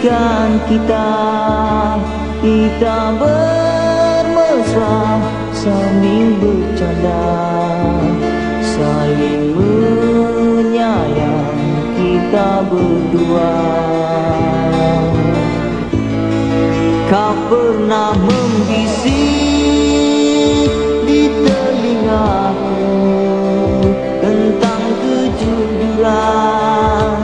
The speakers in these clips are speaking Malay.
Tentukan kita bermesra sambil bercanda, saling menyayang kita berdua. Kau pernah membisik di telingaku tentang kejujuran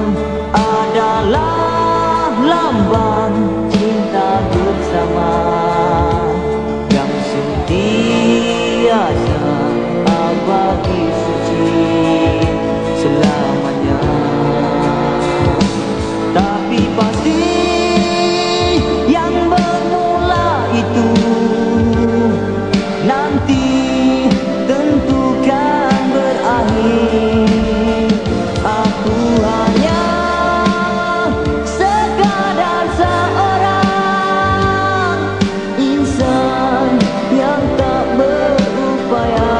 adalah lambang cinta bersama yang sentiasa abadi suci selamanya. Tapi pasti yang bermula itu nanti tentukan berakhir. Aku hanya sekadar seorang insan yang tak berupaya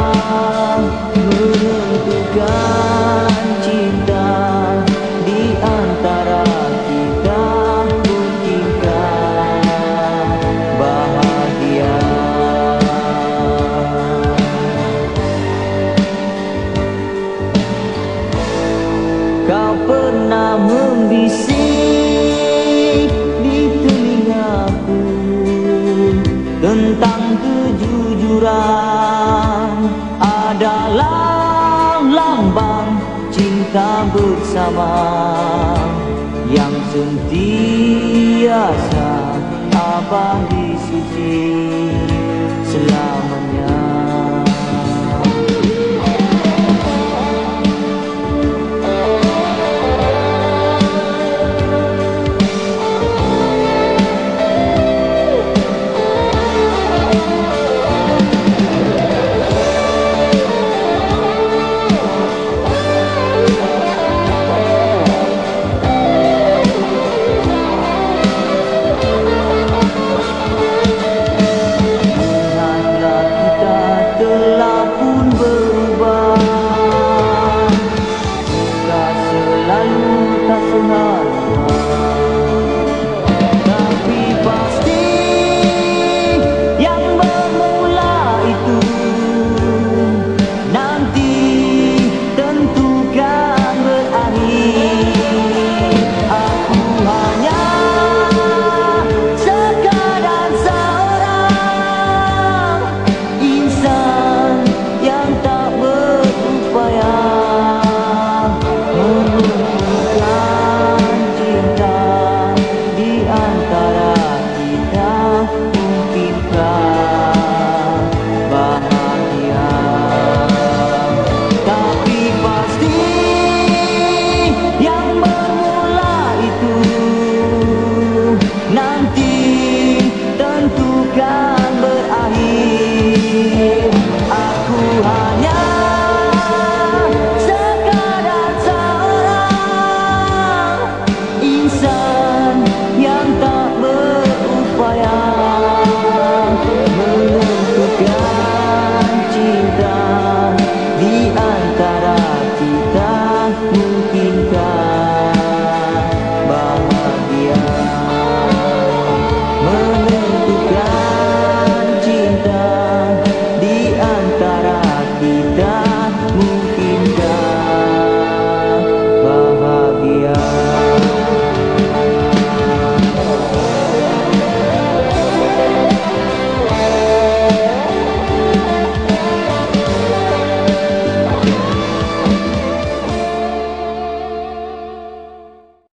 menentukan cinta di antara kita pun hingga bahagia. Kau pernah membisik di telingaku tentang kejujuran adalah lambang cinta bersama yang sentiasa abadi suci.